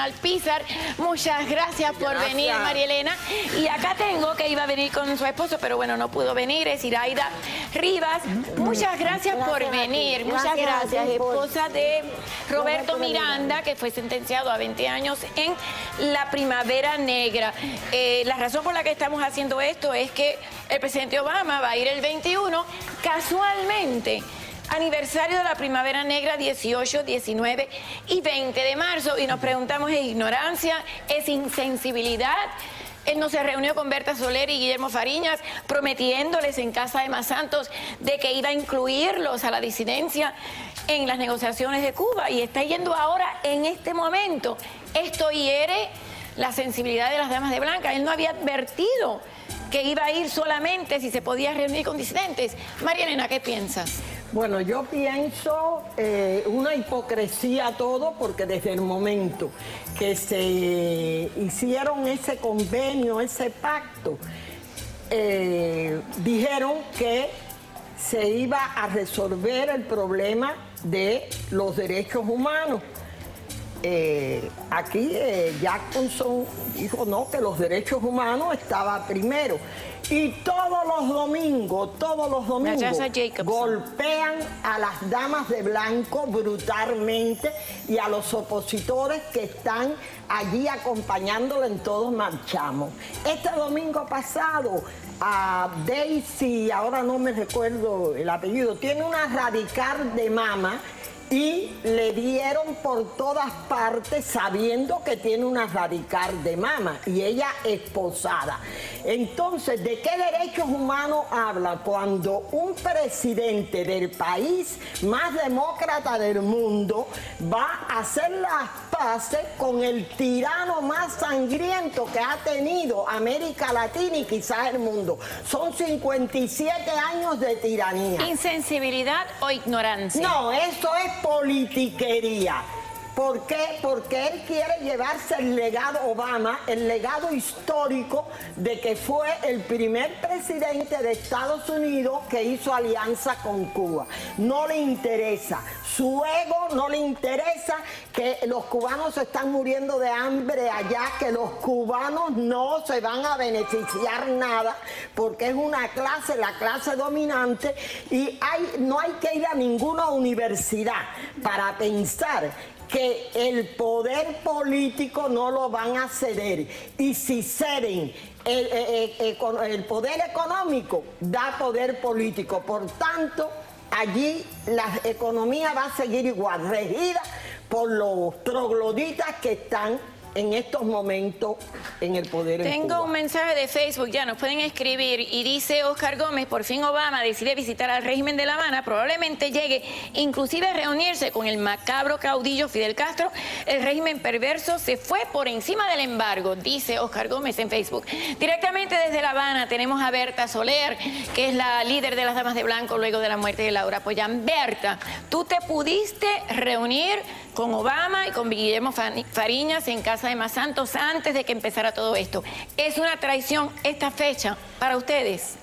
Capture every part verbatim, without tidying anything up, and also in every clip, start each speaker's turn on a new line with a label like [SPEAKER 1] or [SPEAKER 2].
[SPEAKER 1] Elena Alpizar. Muchas gracias por
[SPEAKER 2] gracias.
[SPEAKER 1] venir, María Elena. Y acá tengo que iba a venir con su esposo, pero bueno, no pudo venir, es Iraida Rivas. Muchas gracias, gracias por venir. Muchas gracias, gracias esposa de Roberto Miranda, que fue sentenciado a veinte años en la Primavera Negra. Eh, la razón por la que estamos haciendo esto es que el presidente Obama va a ir el veintiuno, casualmente, aniversario de la Primavera Negra, dieciocho, diecinueve y veinte de marzo. Y nos preguntamos, ¿es ignorancia? ¿Es insensibilidad? Él no se reunió con Berta Soler y Guillermo Fariñas, prometiéndoles en casa de Más Santos de que iba a incluirlos a la disidencia en las negociaciones de Cuba. Y está yendo ahora, en este momento. Esto hiere la sensibilidad de las damas de blanca. Él no había advertido que iba a ir solamente si se podía reunir con disidentes. María Elena, ¿qué piensas?
[SPEAKER 2] Bueno, yo pienso eh, una hipocresía todo, porque desde el momento que se hicieron ese convenio, ese pacto, eh, dijeron que se iba a resolver el problema de los derechos humanos. Eh, aquí eh, Jackson dijo no, que los derechos humanos estaban primero. Y todos los domingos, todos los domingos golpean a las damas de blanco brutalmente y a los opositores que están allí acompañándolo en Todos Marchamos. Este domingo pasado, a Daisy, ahora no me recuerdo el apellido, tiene una radical de mama, y le dieron por todas partes sabiendo que tiene una radical de mama y ella esposada. Entonces, ¿de qué derechos humanos habla cuando un presidente del país más demócrata del mundo va a hacer las paces con el tirano más sangriento que ha tenido América Latina y quizás el mundo? Son cincuenta y siete años de tiranía.
[SPEAKER 1] ¿Insensibilidad o ignorancia?
[SPEAKER 2] No, eso es politiquería. ¿Por qué? Porque él quiere llevarse el legado Obama, el legado histórico de que fue el primer presidente de Estados Unidos que hizo alianza con Cuba. No le interesa. Su ego no le interesa, que los cubanos se están muriendo de hambre allá, que los cubanos no se van a beneficiar nada, porque es una clase, la clase dominante, y hay, no hay que ir a ninguna universidad para pensar que el poder político no lo van a ceder. Y si ceden el, el, el, el poder económico, da poder político. Por tanto, allí la economía va a seguir igual, regida por los trogloditas que están en estos momentos en el poder.
[SPEAKER 1] Tengo un mensaje de Facebook, ya nos pueden escribir, y dice Oscar Gómez: por fin Obama decide visitar al régimen de La Habana, probablemente llegue inclusive a reunirse con el macabro caudillo Fidel Castro. El régimen perverso se fue por encima del embargo, dice Oscar Gómez en Facebook. Directamente desde La Habana tenemos a Berta Soler, que es la líder de las Damas de Blanco luego de la muerte de Laura Pollán. Berta, tú te pudiste reunir con Obama y con Guillermo Fariñas en casa de Más Santos antes de que empezara todo esto. ¿Es una traición esta fecha para ustedes?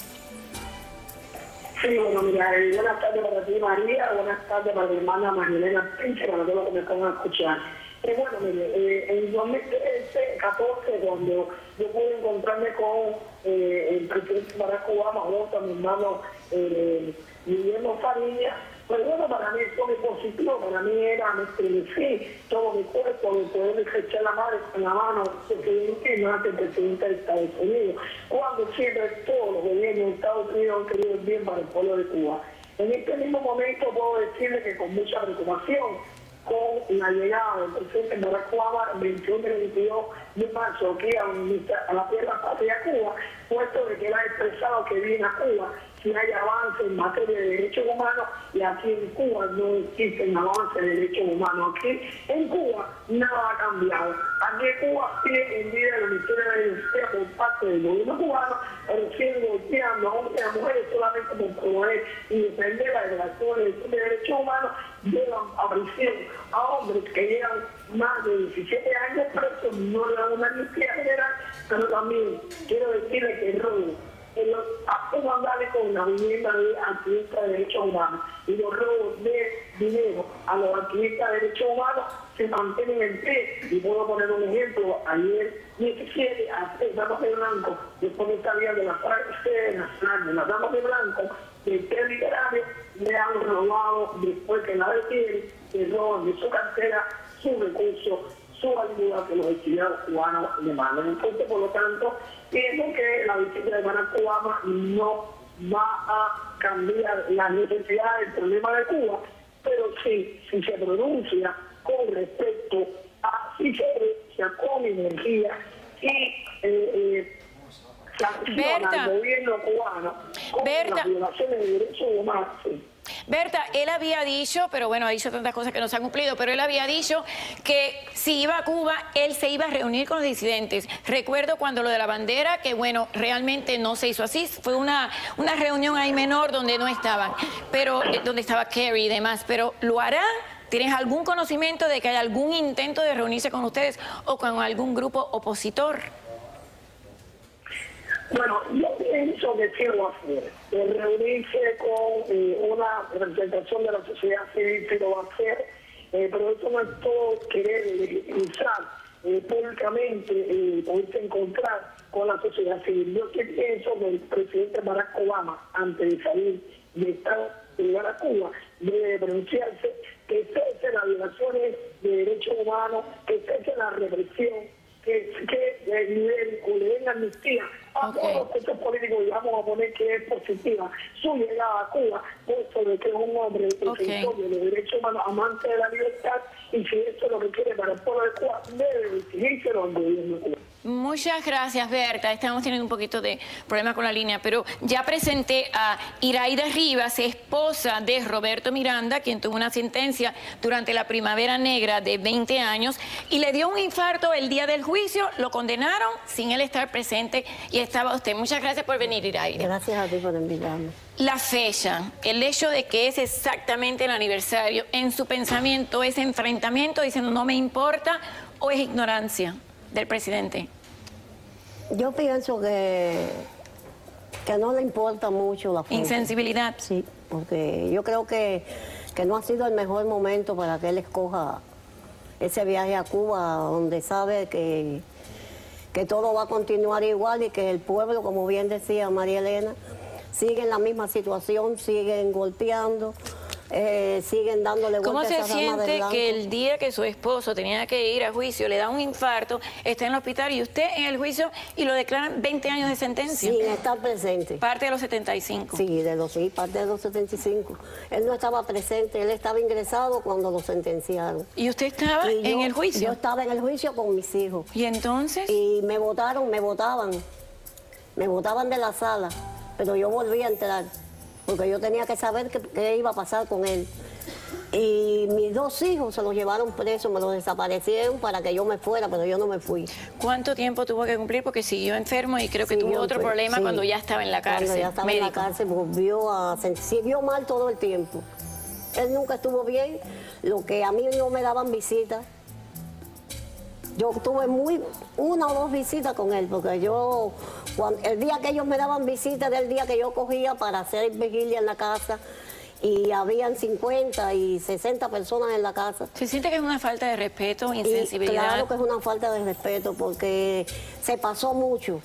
[SPEAKER 3] Sí, bueno, mira, eh, buenas tardes para ti, María, buenas tardes para mi hermana María Elena Alpizar, para todos los que me están a escuchar. Eh, bueno, mire, eh, en dos mil catorce, cuando yo pude encontrarme con eh, el presidente Barack Obama, junto a mi hermano eh, Guillermo Fariñas, pues bueno, para mí fue muy positivo, para mí era, me estremecí todo mi cuerpo de poder echar la mano con la mano al presidente, no ante el presidente de Estados Unidos, cuando siempre todos los gobiernos de Estados Unidos han querido el bien para el pueblo de Cuba. En este mismo momento puedo decirle que con mucha preocupación, con la llegada del presidente Barack Obama el veintiuno y veintidós de marzo aquí a, a la tierra patria Cuba, puesto de que él ha expresado que viene a Cuba si hay avance en materia de derechos humanos, y aquí en Cuba no existen avances de derechos humanos. Aquí en Cuba nada ha cambiado. Aquí en Cuba sigue en vida la Ministerio de la Justicia por parte del gobierno cubano, pero siguen golpeando a hombres y a mujeres solamente por promover y defender la declaración de derechos humanos. Llevan a prisión a hombres que llevan más de diecisiete años presos, no le dan una amnistía general, pero también quiero decirle que el robo en los actos vandálicos en la vivienda de activistas de derechos humanos y los robos de dinero a los activistas de derechos humanos se mantienen en pie. Y puedo poner un ejemplo: ayer diecisiete, a seis damas de blanco, después de esta vía de la Frase Nacional, de las damas de blanco, del té literario, le han robado, después que la detienen, le roban de su cartera, su recurso, su ayuda que los estudiantes cubanos le mandan. Entonces, por lo tanto, pienso que la visita de Barack Obama no va a cambiar la necesidad del problema de Cuba, pero sí, si se pronuncia con respecto a, si se pronuncia con energía y eh, eh, sanciona al gobierno cubano con
[SPEAKER 1] Berta,
[SPEAKER 3] las violaciones de derechos humanos. Sí.
[SPEAKER 1] Berta, él había dicho, pero bueno, ha dicho tantas cosas que no se han cumplido, pero él había dicho que si iba a Cuba, él se iba a reunir con los disidentes. Recuerdo cuando lo de la bandera, que bueno, realmente no se hizo así, fue una, una reunión ahí menor donde no estaban, pero eh, donde estaba Kerry y demás, pero ¿lo hará? ¿Tienes algún conocimiento de que hay algún intento de reunirse con ustedes o con algún grupo opositor?
[SPEAKER 3] Bueno, yo pienso que sí lo va a hacer. El reunirse con eh, una representación de la sociedad civil sí lo va a hacer, eh, pero eso no es todo querer legitimizar eh, públicamente, eh, poderse encontrar con la sociedad civil. Yo sí pienso que el presidente Barack Obama, antes de salir de Estados Unidos a Cuba, debe pronunciarse que cese las violaciones de derechos humanos, que cese la represión, que, que eh, liberen o le den amnistía a okay. todos los hechos políticos, y vamos a poner que es positiva su llegada a Cuba, puesto de que es un hombre defensor okay. de los derechos humanos, amante de la libertad, y si eso es lo que quiere para el pueblo de Cuba, debe exigírselo al gobierno de Cuba.
[SPEAKER 1] Muchas gracias, Berta. Estamos teniendo un poquito de problema con la línea, pero ya presenté a Iraida Rivas, esposa de Roberto Miranda, quien tuvo una sentencia durante la Primavera Negra de veinte años y le dio un infarto el día del juicio. Lo condenaron sin él estar presente y estaba usted. Muchas gracias por venir, Iraida.
[SPEAKER 4] Gracias a ti por invitarme.
[SPEAKER 1] La fecha, el hecho de que es exactamente el aniversario, en su pensamiento, ¿es enfrentamiento diciendo no me importa o es ignorancia del presidente?
[SPEAKER 4] Yo pienso que, que no le importa mucho la fecha.
[SPEAKER 1] ¿Insensibilidad?
[SPEAKER 4] Sí, porque yo creo que, que no ha sido el mejor momento para que él escoja ese viaje a Cuba, donde sabe que, que todo va a continuar igual y que el pueblo, como bien decía María Elena, sigue en la misma situación, siguen golpeando. Eh, siguen dándole vueltas.
[SPEAKER 1] ¿Cómo se siente que el día que su esposo tenía que ir a juicio le da un infarto, está en el hospital y usted en el juicio y lo declaran veinte años de sentencia?
[SPEAKER 4] Sin estar presente.
[SPEAKER 1] Parte de los setenta y cinco.
[SPEAKER 4] Sí, de los, sí, parte de los setenta y cinco. Él no estaba presente, él estaba ingresado cuando lo sentenciaron.
[SPEAKER 1] ¿Y usted estaba
[SPEAKER 4] y
[SPEAKER 1] en
[SPEAKER 4] yo,
[SPEAKER 1] el juicio?
[SPEAKER 4] Yo estaba en el juicio con mis hijos.
[SPEAKER 1] ¿Y entonces?
[SPEAKER 4] Y me votaron, me votaban. Me votaban de la sala, pero yo volví a entrar, porque yo tenía que saber qué, qué iba a pasar con él. Y mis dos hijos se los llevaron presos, me los desaparecieron para que yo me fuera, pero yo no me fui.
[SPEAKER 1] ¿Cuánto tiempo tuvo que cumplir? Porque siguió enfermo y creo que siguió tuvo otro enfermo. problema sí, cuando ya estaba en la cárcel.
[SPEAKER 4] Cuando ya estaba médico. en la cárcel, volvió a... siguió mal todo el tiempo. Él nunca estuvo bien, lo que a mí no me daban visitas. Yo tuve muy una o dos visitas con él, porque yo, cuando, el día que ellos me daban visitas era el día que yo cogía para hacer vigilia en la casa, y habían cincuenta y sesenta personas en la casa.
[SPEAKER 1] ¿Se siente que es una falta de respeto, insensibilidad?
[SPEAKER 4] Y claro que es una falta de respeto, porque se pasó mucho.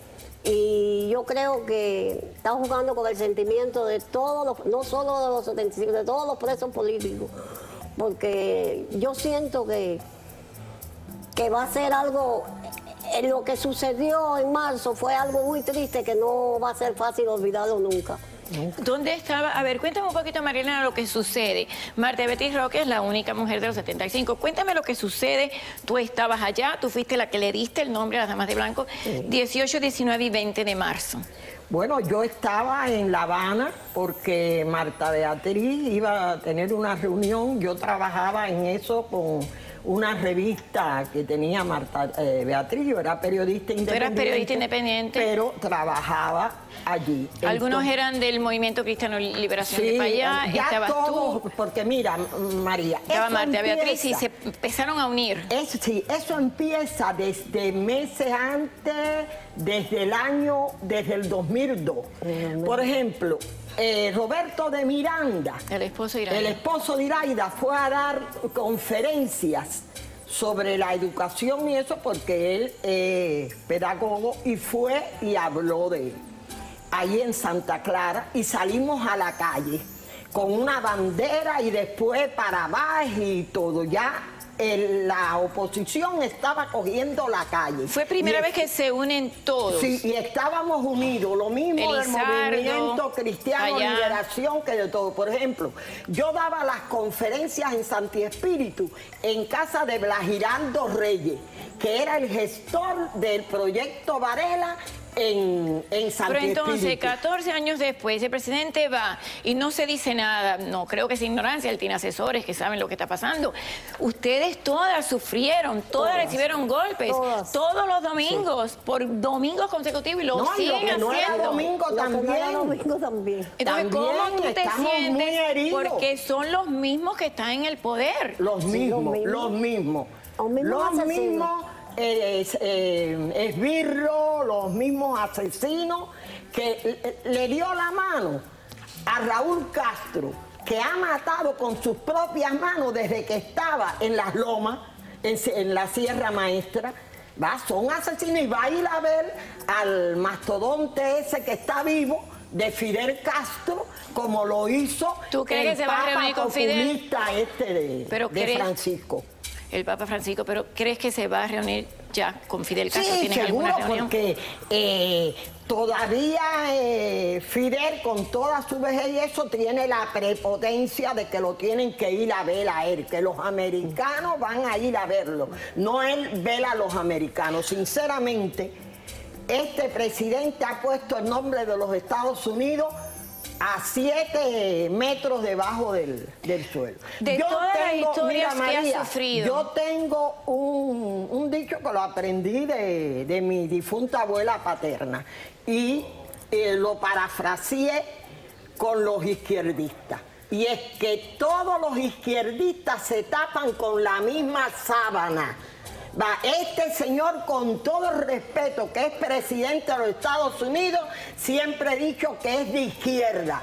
[SPEAKER 4] Y yo creo que está jugando con el sentimiento de todos los, no solo de los setenta y cinco, de todos los presos políticos, porque yo siento que que va a ser algo, eh, lo que sucedió en marzo fue algo muy triste que no va a ser fácil olvidarlo nunca.
[SPEAKER 1] ¿Dónde estaba? A ver, cuéntame un poquito, Marilena, lo que sucede. Marta Betis Roque es la única mujer de los setenta y cinco. Cuéntame lo que sucede. Tú estabas allá, tú fuiste la que le diste el nombre a las damas de blanco, sí. dieciocho, diecinueve y veinte de marzo.
[SPEAKER 2] Bueno, yo estaba en La Habana porque Marta Beatriz iba a tener una reunión. Yo trabajaba en eso con una revista que tenía Marta eh, Beatriz, yo era periodista independiente.
[SPEAKER 1] ¿Tú eras periodista independiente?
[SPEAKER 2] Pero trabajaba allí.
[SPEAKER 1] Algunos
[SPEAKER 2] Entonces,
[SPEAKER 1] eran del Movimiento Cristiano Liberación
[SPEAKER 2] sí,
[SPEAKER 1] de Payá,
[SPEAKER 2] ya
[SPEAKER 1] estabas
[SPEAKER 2] todos,
[SPEAKER 1] tú,
[SPEAKER 2] porque mira, María,
[SPEAKER 1] estaba
[SPEAKER 2] eso
[SPEAKER 1] Marta
[SPEAKER 2] empieza,
[SPEAKER 1] Beatriz y se empezaron a unir.
[SPEAKER 2] Eso, sí, eso empieza desde meses antes, desde el año, desde el dos mil dos. Por ejemplo, eh, Roberto de Miranda,
[SPEAKER 1] El esposo de Iraida.
[SPEAKER 2] el esposo de Iraida, fue a dar conferencias sobre la educación y eso porque él es pedagogo y fue y habló de él ahí en Santa Clara y salimos a la calle con una bandera y después para abajo y todo. Ya el, la oposición estaba cogiendo la calle.
[SPEAKER 1] Fue primera
[SPEAKER 2] Y
[SPEAKER 1] vez que se unen todos.
[SPEAKER 2] Sí, y estábamos unidos, lo mismo
[SPEAKER 1] Elizardo,
[SPEAKER 2] del movimiento cristiano,
[SPEAKER 1] allá.
[SPEAKER 2] liberación, que de todo. Por ejemplo, yo daba las conferencias en Santi Espíritu, en casa de Blas Giraldo Reyes, que era el gestor del proyecto Varela en, en Santi
[SPEAKER 1] Pero entonces,
[SPEAKER 2] Espíritu.
[SPEAKER 1] catorce años después, el presidente va y no se dice nada. No, creo que es ignorancia, él tiene asesores que saben lo que está pasando. Ustedes todas sufrieron, todas,
[SPEAKER 4] Todas.
[SPEAKER 1] recibieron golpes,
[SPEAKER 4] Todas.
[SPEAKER 1] todos los domingos, por domingos consecutivos, y lo
[SPEAKER 2] No, y lo
[SPEAKER 1] siguen
[SPEAKER 2] que no era
[SPEAKER 1] haciendo.
[SPEAKER 2] domingo
[SPEAKER 4] Lo que no era
[SPEAKER 2] también.
[SPEAKER 4] domingo también.
[SPEAKER 1] Entonces, ¿cómo
[SPEAKER 2] También
[SPEAKER 1] tú te
[SPEAKER 2] estamos muy
[SPEAKER 1] sientes?
[SPEAKER 2] heridos.
[SPEAKER 1] Porque son los mismos que están en el poder.
[SPEAKER 2] Los
[SPEAKER 4] Sí,
[SPEAKER 2] mismos,
[SPEAKER 4] los mismos.
[SPEAKER 2] los mismos.
[SPEAKER 4] Los mismos
[SPEAKER 2] Los
[SPEAKER 4] asesinos.
[SPEAKER 2] mismos eh, es- eh, esbirros, los mismos asesinos que le, le dio la mano a Raúl Castro, que ha matado con sus propias manos desde que estaba en las lomas, en, en la Sierra Maestra. Va, son asesinos y va a ir a ver al mastodonte ese que está vivo de Fidel Castro, como lo hizo
[SPEAKER 1] ¿Tú crees
[SPEAKER 2] el
[SPEAKER 1] que se va a
[SPEAKER 2] Papa
[SPEAKER 1] reunir con Fidel?
[SPEAKER 2] populista este de,
[SPEAKER 1] Pero
[SPEAKER 2] de
[SPEAKER 1] crees-
[SPEAKER 2] Francisco.
[SPEAKER 1] El Papa Francisco, pero ¿crees que se va a reunir ya con Fidel Castro?
[SPEAKER 2] Sí,
[SPEAKER 1] ¿Tienes
[SPEAKER 2] seguro,
[SPEAKER 1] alguna reunión?
[SPEAKER 2] porque eh, todavía eh, Fidel, con toda su vejez y eso, tiene la prepotencia de que lo tienen que ir a ver a él, que los americanos van a ir a verlo, no él ver a los americanos. Sinceramente, este presidente ha puesto el nombre de los Estados Unidos a siete metros debajo del, del suelo.
[SPEAKER 1] De todas las historias que ha sufrido.
[SPEAKER 2] Yo tengo un, un dicho que lo aprendí de, de mi difunta abuela paterna y eh, lo parafraseé con los izquierdistas. Y es que todos los izquierdistas se tapan con la misma sábana. Va, este señor, con todo el respeto, que es presidente de los Estados Unidos, siempre he dicho que es de izquierda.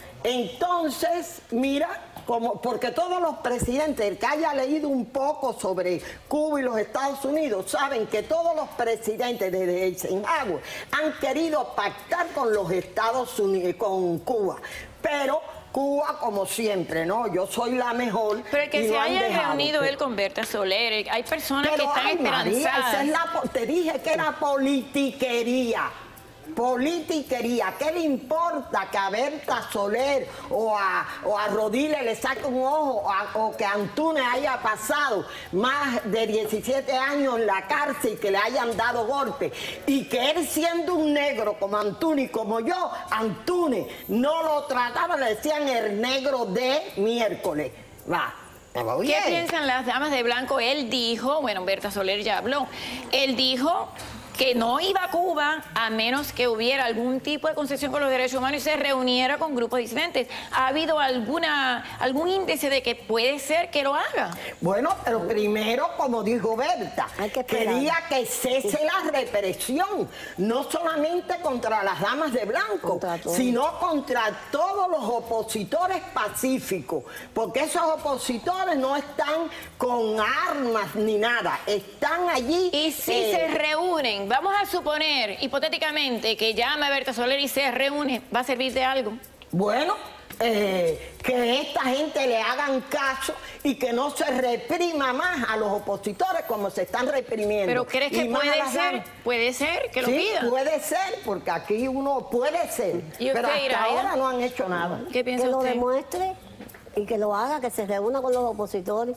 [SPEAKER 2] Entonces, mira, como, porque todos los presidentes, el que haya leído un poco sobre Cuba y los Estados Unidos, saben que todos los presidentes desde Eisenhower han querido pactar con los Estados Unidos, con Cuba. Pero Cuba, como siempre, ¿no? Yo soy la mejor.
[SPEAKER 1] Pero el que
[SPEAKER 2] y
[SPEAKER 1] se
[SPEAKER 2] lo han
[SPEAKER 1] haya
[SPEAKER 2] dejado,
[SPEAKER 1] reunido
[SPEAKER 2] pero-
[SPEAKER 1] él con Berta Soler, hay personas que
[SPEAKER 2] pero,
[SPEAKER 1] están
[SPEAKER 2] ay, María,
[SPEAKER 1] esperanzadas.
[SPEAKER 2] esa es la po- te dije que era politiquería. Politiquería. ¿Qué le importa que a Berta Soler o a, o a Rodríguez le saque un ojo o, a- o que Antunes haya pasado más de diecisiete años en la cárcel y que le hayan dado golpes? Y que él, siendo un negro como Antunes y como yo, Antunes no lo trataba, le decían el negro de miércoles. Va. ¿Estaba
[SPEAKER 1] ¿Qué
[SPEAKER 2] bien?
[SPEAKER 1] piensan las damas de blanco? Él dijo, bueno, Berta Soler ya habló, él dijo que no iba a Cuba a menos que hubiera algún tipo de concesión con los derechos humanos y se reuniera con grupos disidentes. ¿Ha habido alguna algún índice de que puede ser que lo haga?
[SPEAKER 2] Bueno, pero primero, como dijo Berta,
[SPEAKER 4] Hay que esperar.
[SPEAKER 2] quería que cese la represión, no solamente contra las damas de blanco,
[SPEAKER 4] Contra todos.
[SPEAKER 2] sino contra todos los opositores pacíficos, porque esos opositores no están con armas ni nada, están allí.
[SPEAKER 1] Y si
[SPEAKER 2] eh,
[SPEAKER 1] se reúnen, vamos a suponer hipotéticamente que llama a Berta Soler y se reúne, ¿va a servir de algo?
[SPEAKER 2] Bueno, eh, que esta gente le hagan caso y que no se reprima más a los opositores como se están reprimiendo.
[SPEAKER 1] Pero ¿crees
[SPEAKER 2] Y
[SPEAKER 1] que
[SPEAKER 2] más a
[SPEAKER 1] puede
[SPEAKER 2] las
[SPEAKER 1] ser?
[SPEAKER 2] damas.
[SPEAKER 1] Puede ser que lo
[SPEAKER 2] Sí,
[SPEAKER 1] pida.
[SPEAKER 2] puede ser, porque aquí uno puede ser,
[SPEAKER 1] ¿Y usted,
[SPEAKER 2] pero hasta
[SPEAKER 1] Iraida?
[SPEAKER 2] ahora no han hecho nada.
[SPEAKER 1] ¿Qué
[SPEAKER 4] Que
[SPEAKER 1] piensa
[SPEAKER 4] lo
[SPEAKER 1] usted?
[SPEAKER 4] demuestre y que lo haga, que se reúna con los opositores.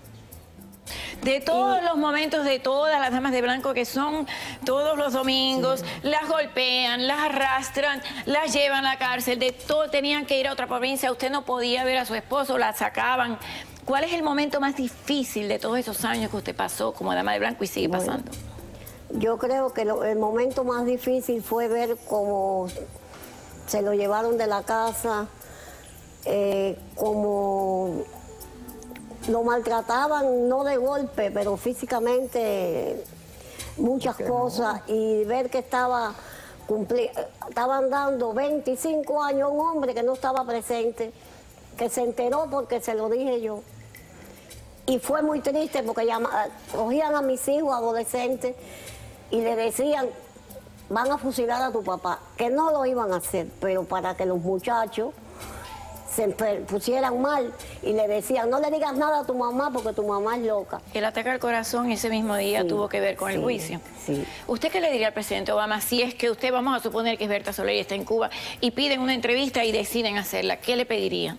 [SPEAKER 1] De todos los momentos de todas las damas de blanco que son todos los domingos, las golpean, las arrastran, las llevan a la cárcel, de todo, tenían que ir a otra provincia, usted no podía ver a su esposo, la sacaban. ¿Cuál es el momento más difícil de todos esos años que usted pasó como dama de blanco y sigue
[SPEAKER 4] Bueno,
[SPEAKER 1] pasando?
[SPEAKER 4] Yo creo que lo, el momento más difícil fue ver cómo se lo llevaron de la casa, eh, cómo lo maltrataban, no de golpe, pero físicamente muchas cosas, y ver que estaba cumpli- estaban dando veinticinco años a un hombre que no estaba presente, que se enteró porque se lo dije yo. Y fue muy triste porque llama, cogían a mis hijos adolescentes y le decían, van a fusilar a tu papá, que no lo iban a hacer, pero para que los muchachos se pusieran mal, y le decían, no le digas nada a tu mamá porque tu mamá es loca.
[SPEAKER 1] El ataque al corazón ese mismo día
[SPEAKER 4] Sí,
[SPEAKER 1] tuvo que ver con
[SPEAKER 4] sí,
[SPEAKER 1] el juicio.
[SPEAKER 4] sí.
[SPEAKER 1] ¿Usted qué le diría al presidente Obama si es que usted, vamos a suponer que es Berta Soler y está en Cuba, y piden una entrevista y deciden hacerla? ¿Qué le pediría?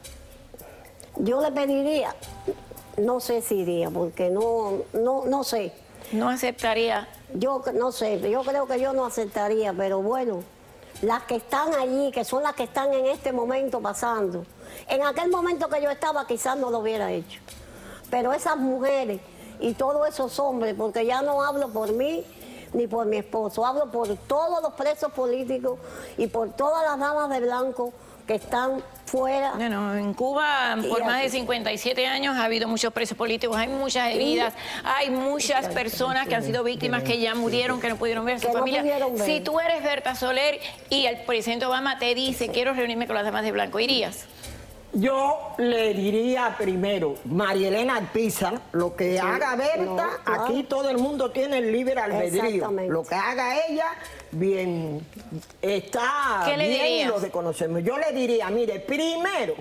[SPEAKER 4] Yo le pediría, no sé si iría, porque no, no, no sé.
[SPEAKER 1] ¿No aceptaría?
[SPEAKER 4] Yo no sé, yo creo que yo no aceptaría, pero bueno, las que están allí, que son las que están en este momento pasando, en aquel momento que yo estaba quizás no lo hubiera hecho, pero esas mujeres y todos esos hombres, porque ya no hablo por mí ni por mi esposo, hablo por todos los presos políticos y por todas las damas de blanco que están fuera.
[SPEAKER 1] Bueno, en Cuba por más de cincuenta y siete años ha habido muchos presos políticos, hay muchas heridas, hay muchas personas que han sido víctimas que ya murieron, que no pudieron ver a su
[SPEAKER 4] Que no
[SPEAKER 1] familia.
[SPEAKER 4] pudieron ver.
[SPEAKER 1] Si tú eres Berta Soler y el presidente Obama te dice, quiero reunirme con las damas de blanco, ¿irías?
[SPEAKER 2] Yo le diría primero, María Elena Alpizar, lo que haga Berta,
[SPEAKER 4] no, claro.
[SPEAKER 2] aquí todo el mundo tiene el libre albedrío.
[SPEAKER 4] Exactamente.
[SPEAKER 2] Lo que haga ella, bien, está
[SPEAKER 1] ¿Qué le
[SPEAKER 2] bien y
[SPEAKER 1] dirías?
[SPEAKER 2] lo reconocemos. Yo le diría, mire, primero,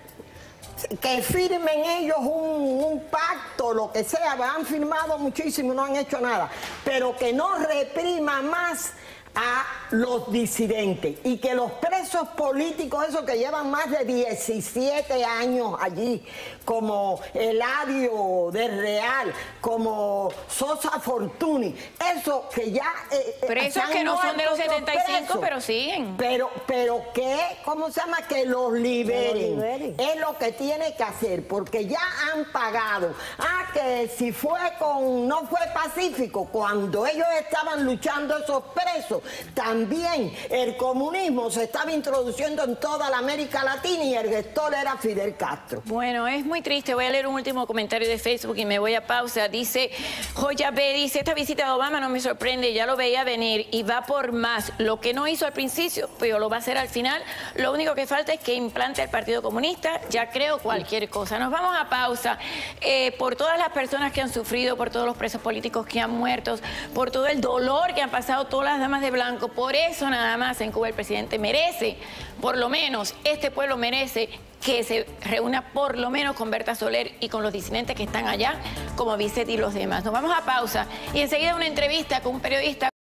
[SPEAKER 2] que firmen ellos un, un pacto, lo que sea, han firmado muchísimo, no han hecho nada, pero que no reprima más a los disidentes, y que los presos políticos, esos que llevan más de diecisiete años allí, como Eladio del Real, como Sosa Fortuny, esos que ya eh,
[SPEAKER 1] Presos
[SPEAKER 2] se han
[SPEAKER 1] que no son de los
[SPEAKER 2] muerto,
[SPEAKER 1] setenta y cinco,
[SPEAKER 2] presos,
[SPEAKER 1] pero siguen.
[SPEAKER 2] Pero, pero que, ¿cómo se llama? Que los liberen.
[SPEAKER 4] liberen.
[SPEAKER 2] Es lo que tiene que hacer, porque ya han pagado. Ah, que si fue con, no fue pacífico, cuando ellos estaban luchando esos presos, también el comunismo se estaba introduciendo en toda la América Latina y el gestor era Fidel Castro.
[SPEAKER 1] Bueno, es muy triste. Voy a leer un último comentario de Facebook y me voy a pausa. Dice, Joya B, dice, esta visita de Obama no me sorprende, ya lo veía venir y va por más. Lo que no hizo al principio, pero lo va a hacer al final. Lo único que falta es que implante el Partido Comunista. Ya creo cualquier cosa. Nos vamos a pausa. Eh, por todas las personas que han sufrido, por todos los presos políticos que han muerto, por todo el dolor que han pasado todas las damas de blanco, por eso nada más en Cuba el presidente merece, por lo menos este pueblo merece que se reúna por lo menos con Berta Soler y con los disidentes que están allá, como Vicente y los demás. Nos vamos a pausa y enseguida una entrevista con un periodista